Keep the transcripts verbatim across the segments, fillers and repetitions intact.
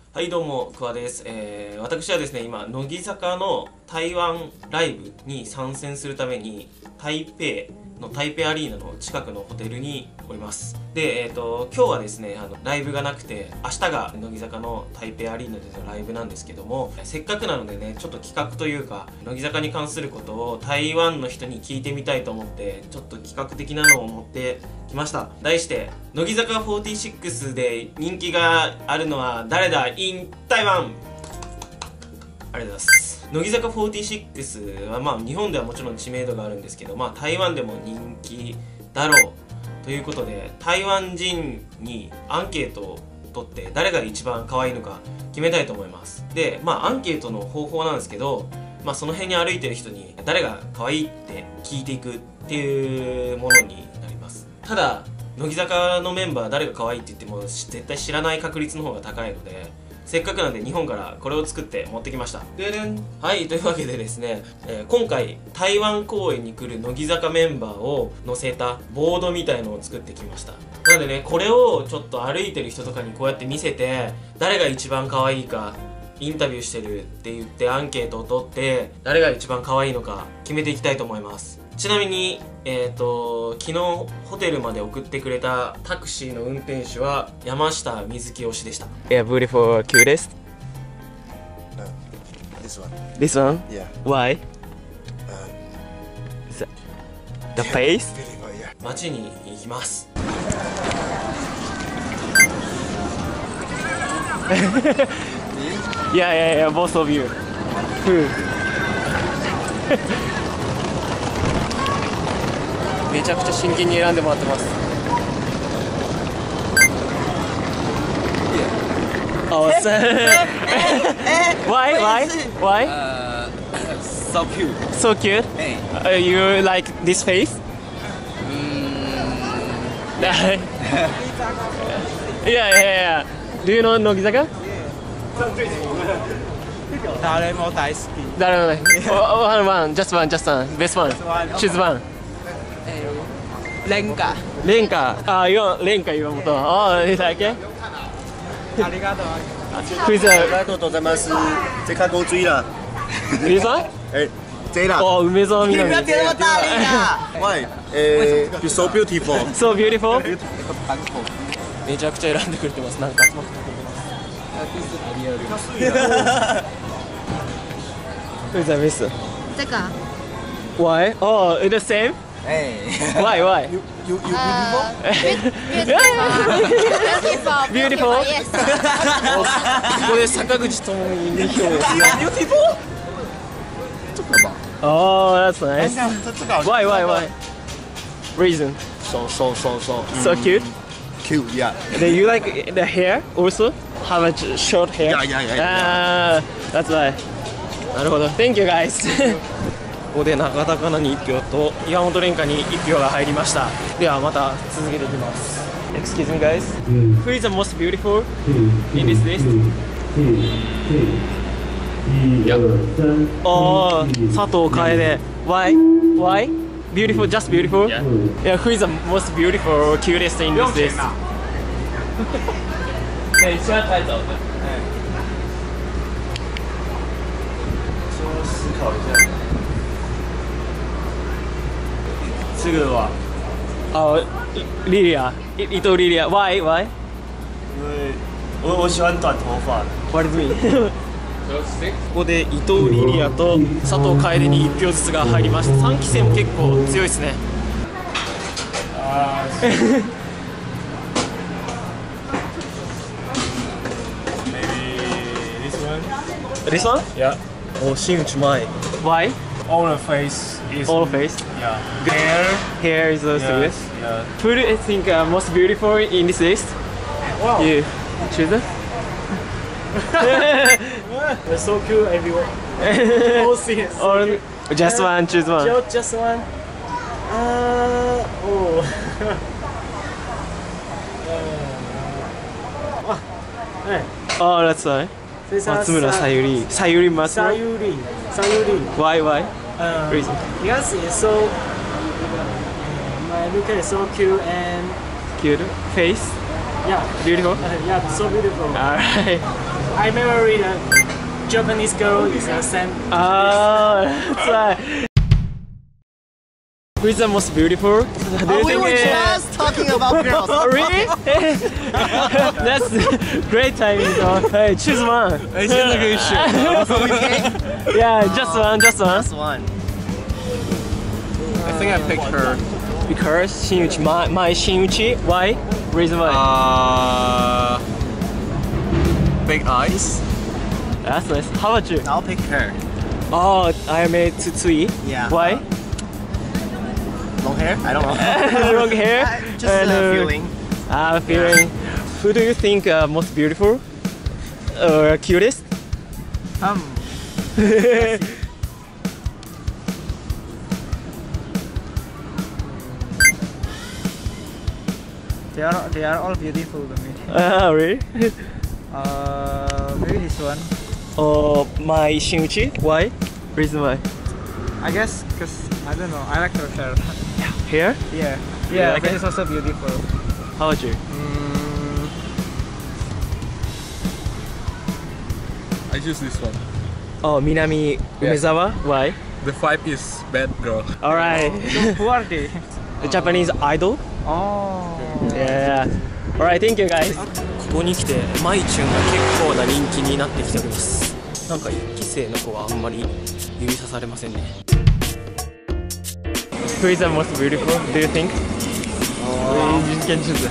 はい、どうも、くわです。えー、私はですね、今、乃木坂の台湾ライブに参戦するために、台北の台北アリーナの近くのホテルにおります。で、えっと、今日はですね、あの、ライブがなくて、明日が乃木坂の台北アリーナでのライブなんですけども、せっかくなのでね、ちょっと企画というか、乃木坂に関することを台湾の人に聞いてみたいと思って、ちょっと企画的なのを持ってきました。題して、乃木坂フォーティシックスで人気があるのは誰だ in 台湾。ありがとうございます。乃木坂フォーティシックスはまあ日本ではもちろん知名度があるんですけど、まあ台湾でも人気だろうということで、台湾人にアンケートを取って誰が一番可愛いのか決めたいと思います。で、まあアンケートの方法なんですけど、まあその辺に歩いてる人に誰が可愛いって聞いていくっていうものになります。ただ乃木坂のメンバー誰が可愛いって言っても絶対知らない確率の方が高いので、せっかくなんで日本からこれを作って持ってきました。ででん。はい、というわけでですね、えー、今回台湾公演に来る乃木坂メンバーを載せたボードみたいのを作ってきました。なのでね、これをちょっと歩いてる人とかにこうやって見せて、誰が一番可愛いかインタビューしてるって言ってアンケートを取って、誰が一番可愛いのか決めていきたいと思います。ちなみに、えっと、昨日ホテルまで送ってくれたタクシーの運転手は山下瑞希推しでした。 Yeah, beautiful, cutest. No, this one. This one? Yeah. Why? Uh, The, the face? beautiful, yeah. 街に行きます。 Yeah, yeah, yeah, both of you. Who? めちゃくちゃ真剣に選んでもらってます。Oh, why, why, why? Uh, so cute. So cute. Hey. Uh, you like this face? Yeah, yeah, yeah. Do you know 乃木坂？ 誰も大好き。 誰もない。One, one, just one, just one. Best one. Choose one. レンガ。 レンカ。あ、岩、レンカ岩本。あ、いいだけ？ ありがとう。 クイズ。 ありがとうございます。这看公追了。 梅沢？ 哎，这啦。 哦，梅沢みなみ。 那么大力啊！ Why？え、you're so beautiful. So beautiful. 韓国。 めちゃくちゃ選んでくれてます。なんか集まってくれてます。クイズはベスト。 这个 Why? Oh, the same? 哎。 Why? Why? You you you 呃 beautiful? beautiful Beautiful? yes ここで坂口智美に票を。 Beautiful? Oh, that's nice. 这这个好像 Why? Why? Why? Reason? So so so so So cute. cute, yeah. Then you like the hair also? Have a short hair? Yeah, yeah, yeah, Ah, that's why. なるほど。Thank you guys. ここで中田香菜にいち票と岩本蓮香にいち票が入りました。ではまた続けていきます。Excuse me guys. Who is the most beautiful in this list? Oh, 佐藤楓。Why? Why? Beautiful, just beautiful? Yeah. Yeah, who is the most beautiful or cutest in this list? 对，现在拍走的。 说思考一下。这个吧， 哦，莉莉亚，伊伊藤莉莉亚。Why? Why? 因为我我喜欢短头发。 What does it mean? ここで伊藤莉莉亚と佐藤楓にいち票ずつが入りました。さんきせんも結構強いですね。 あー Maybe this one? This one? Yeah. Oh, 新内前。 Why? All the face is. All face. Yeah. Hair. Hair is also Yeah. good. Yeah. Who do you think uh, most beautiful in this list? Wow. You choose it? They're so cute, everyone. All see it. Or just one, choose one. Just, just one. Uh, oh. Oh, that's why. 松村さゆり。さゆり松村。 Sayuri. Sayuri. Why? Why? Um, Reason. Because it's so. My look is so cute and Cute face. yeah, Beautiful. uh, yeah, so beautiful. Alright. I married a Japanese girl is the same. Ah, that's why. Who is the most beautiful? Do you We think? were uh, just talking about girls. Oh, really? That's great timing though. Hey, choose one. Yeah, just one, just one. Just one. I think I picked her. Because Shin-uchi, my, my Shin-uchi. Why? Reason why? Uh, big eyes. That's nice. How about you? I'll pick her. Oh, I made Tsutsui. Yeah. Why? Long hair? I don't know. Long hair. Just and, a uh, feeling. Ah, feeling. Who do you think uh, most beautiful or cutest? Um. They are they are all beautiful to me. Ah, really? Uh, maybe this one. Oh, my Shin-uchi. Why? Reason why? I guess because I don't know. I like her hair. Hair? Yeah. You Yeah. like Like it? it's also beautiful. How about you? Mm, I choose this one. Oh, Minami Umezawa. Why? The vibe is bad girl. All right. Who are they? The Japanese idol. Oh. Yeah. Alright, thank you guys. ここに来てマイチュンが結構な人気になってきております。なんかいっき生の子はあんまり指さされませんね。Who is the most beautiful? Do you think? Oh. You can choose.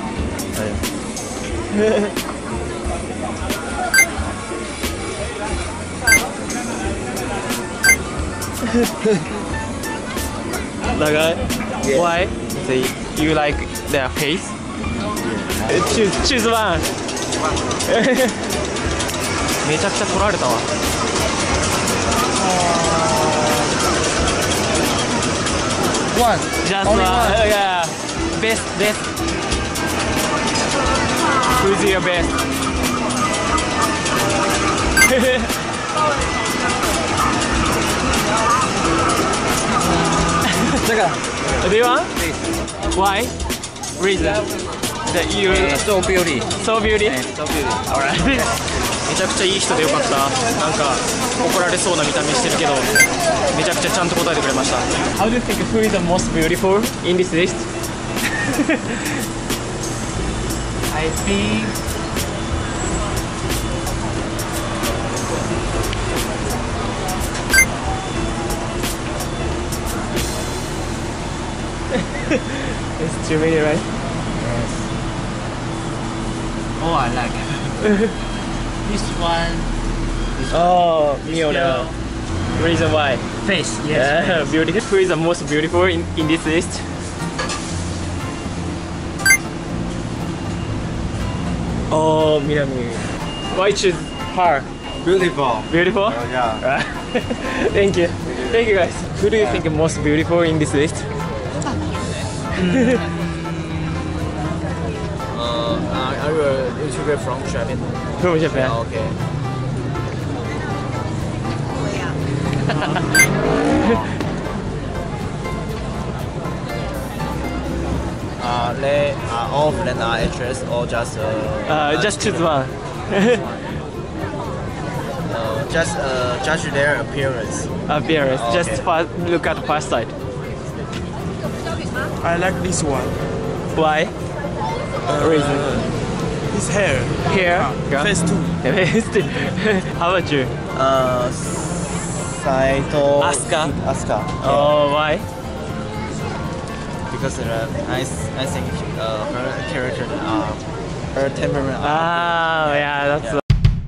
The guy? Why? Say you like their face? Choose, choose one. めちゃくちゃ取られたわ。 One. Just Only one. one. Yeah. Best, best. Who's your best? Do you want? Why? Reason that you So beauty. so beauty. So beauty. Alright. めちゃくちゃいい人でよかった。なんか怒られそうな見た目してるけど、めちゃくちゃちゃんと答えてくれました。How do you think who is the most beautiful in this list? I think It's too many, right? oh I like this one. Oh, Miona. Reason why? Face. Yes. Yeah, beautiful. Who is the most beautiful in, in this list? Oh, Minami. Why choose her? Beautiful. Beautiful? Oh, yeah. Thank you. Thank you guys. Who do you think is most beautiful in this list? Uh, are you a YouTuber from Japan? From Japan. Okay. uh, they are all of them are actress or just uh, Uh, just choose one. uh, just uh, judge their appearance. Appearance. Okay. Just first, look at first sight. I like this one. Why? Reason. His hair. Here. Face too. How about you? Uh, Saito Asuka. Asuka. Oh, why? Because uh, I, s- I think uh, her character, uh, her temperament. Ah, yeah, that's.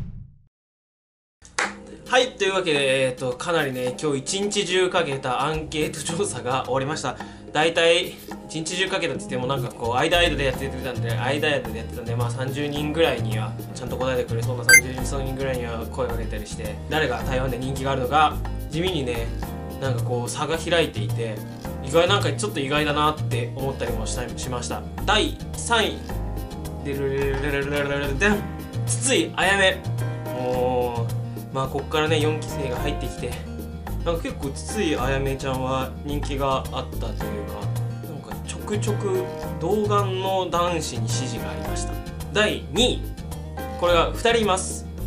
Uh, はい、というわけで、えー、とかなりね今日一日中かけたアンケート調査が終わりました。だいたい一日中かけたって言ってもなんかこう間間でやってたんで間間でやってたんで、まあさんじゅうにんぐらいにはちゃんと答えてくれそうなさんじゅうにんぐらいには声が出たりして、誰が台湾で人気があるのか地味にねなんかこう差が開いていて、意外なんかちょっと意外だなって思ったりもしたしました。だいさんいでるるるるるるるるでん筒井あやめ。もうまあこっからねよんき生が入ってきて、なんか結構筒井あやめちゃんは人気があったというか、なんかちょくちょく童顔の男子に支持がありました。だいにい、これがふたりいます。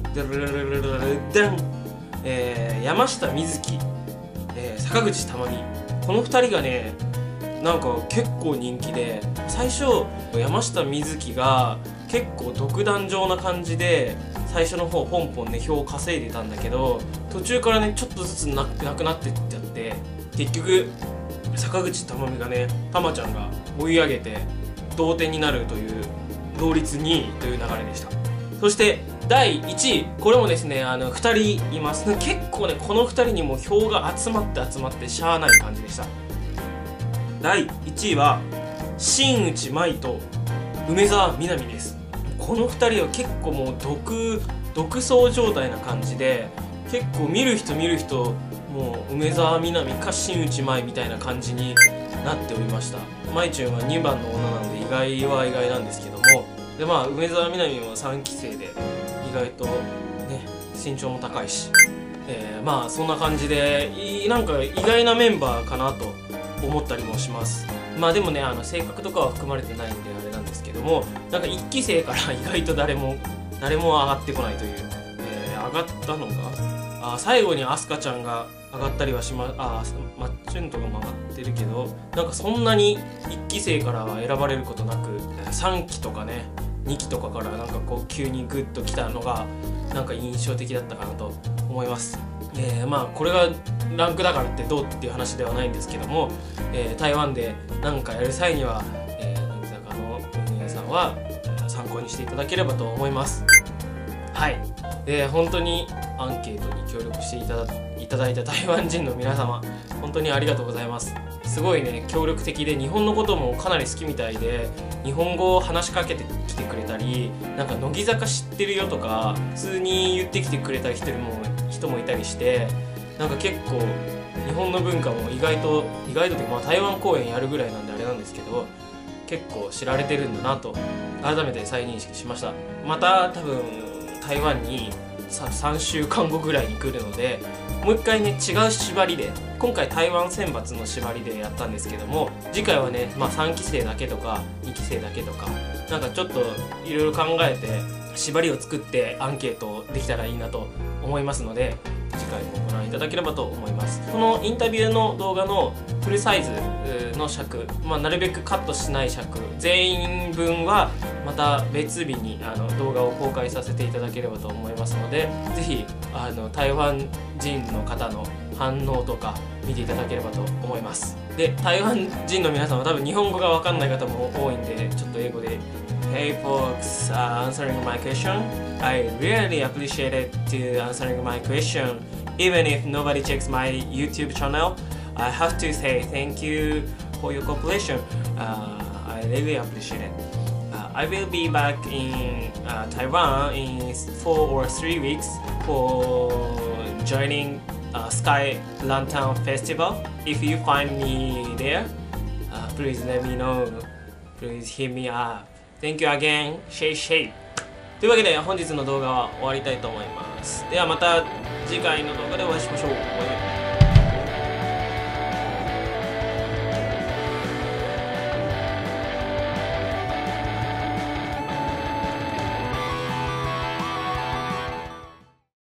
でるるるるるるでん、えー、山下美月、えー、坂口珠美、このふたりがねなんか結構人気で、最初山下美月が結構独壇場な感じで最初の方ポンポンね票を稼いでたんだけど、途中からねちょっとずつななくなってっちゃって、結局坂口珠美がねたまちゃんが追い上げて同点になるという同率にいという流れでした。そしてだいいちい、これもですねあのふたりいます。結構ねこのふたりにも票が集まって集まってしゃあない感じでした。だいいちいは新内舞と梅澤美波です。このふたりは結構もう独独走状態な感じで、結構見る人見る人もう梅澤美波か新内舞みたいな感じになっておりました。舞ちゅんはにばんの女なんで意外は意外なんですけども、でまあ梅澤美波もさんき生で意外とね身長も高いし、えー、まあそんな感じでいなんか意外なメンバーかなと思ったりもします。まあでもねあの性格とかは含まれてないんであれなんですけども、なんかいっき生から意外と誰も誰も上がってこないという、えー、上がったのがあ最後にアスカちゃんが上がったりはしまあマッチュンとかも上がってるけど、なんかそんなにいっき生からは選ばれることなくさんきとかねにきとかからなんかこう急にグッときたのがなんか印象的だったかなと思います。えー、まあこれがランクだからってどうっていう話ではないんですけども、えー、台湾で何かやる際には、えー、乃木坂の運営さんは参考にしていただければと思います。はい、えー、本当にアンケートに協力していただいただいた台湾人の皆様本当にありがとうございます。すごいね協力的で日本のこともかなり好きみたいで、日本語を話しかけてきてくれたり、なんか乃木坂知ってるよとか普通に言ってきてくれた人も人もいたりして、なんか結構日本の文化も意外と意外とで、まあ、台湾公演やるぐらいなんであれなんですけど結構知られてるんだなと改めて再認識しました。また多分台湾にさんしゅうかんごぐらいに来るので、もう一回ね違う縛りで、今回台湾選抜の縛りでやったんですけども、次回はね、まあ、さんき生だけとかにき生だけとかなんかちょっといろいろ考えて縛りを作ってアンケートできたらいいなと思いますので、次回もご覧いただければと思います。このインタビューの動画のフルサイズの尺、まあ、なるべくカットしない尺全員分はまた別日にあの動画を公開させていただければと思いますので、ぜひあの台湾人の方の反応とか見ていただければと思います。で台湾人の皆さんは多分日本語が分かんない方も多いんで、ちょっと英語でHey folks, uh, answering my question. I really appreciate it to answering my question. Even if nobody checks my YouTube channel, I have to say thank you for your cooperation. Uh, I really appreciate it. Uh, I will be back in uh, Taiwan in four or three weeks for joining uh, Sky Lantern Festival. If you find me there, uh, please let me know. Please hit me up.Thank you again. Shay Shay. というわけで本日の動画は終わりたいと思います。ではまた次回の動画でお会いしましょう。